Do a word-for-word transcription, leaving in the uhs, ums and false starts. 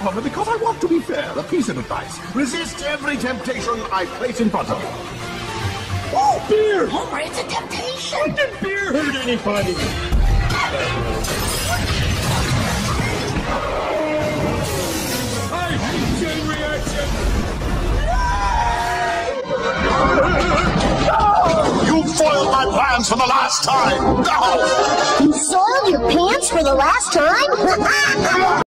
However, because I want to be fair, a piece of advice. Resist every temptation I place in front of you. Oh, beer! Homer, it's a temptation! When did beer hurt anybody? I hate chain reaction! You foiled my plans for the last time! No! You soiled your pants for the last time?